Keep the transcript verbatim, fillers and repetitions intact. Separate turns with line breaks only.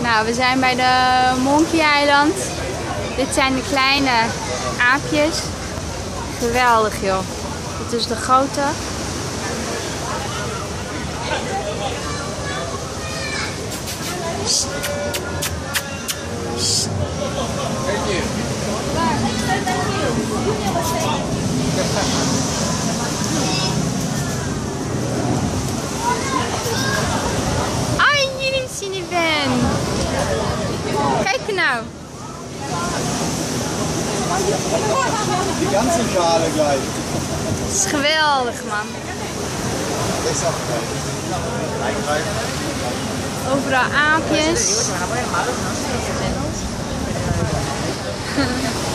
Nou, we zijn bij de Monkey Island. Dit zijn de kleine aapjes. Geweldig joh. Dit is de grote. Sst. Sst. Ai, jullie zien die Ben. Kijk nou.
Die ganze Schale gleich.
Het is geweldig man. Overal aapjes.